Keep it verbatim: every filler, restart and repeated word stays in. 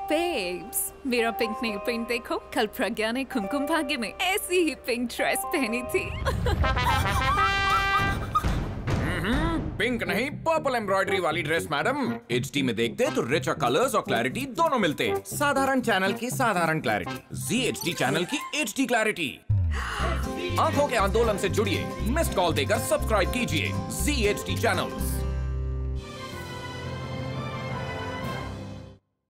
Babes, मेरा pink nail paint देखो। कल प्रज्ञा ने कुमकुम भाग्य में ऐसी ही पिंक ड्रेस पहनी थी। पिंक नहीं, पर्पल एम्ब्रॉयडरी वाली ड्रेस मैडम। एचडी में देखते तो रिचर कलर्स और क्लैरिटी दोनों मिलते हैं। साधारण चैनल की साधारण क्लैरिटी, जी एचडी चैनल की एचडी क्लैरिटी। आंखों के आंदोलन से जुड़िए, मिस्ड कॉल देकर सब्सक्राइब कीजिए जी एचडी चैनल।